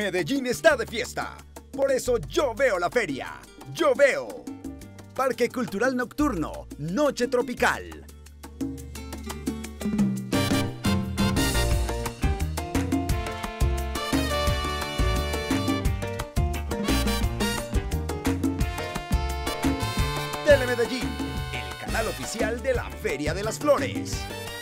Medellín está de fiesta. Por eso yo veo la feria. Yo veo. Parque Cultural Nocturno, Noche Tropical. Telemedellín, el canal oficial de la Feria de las Flores.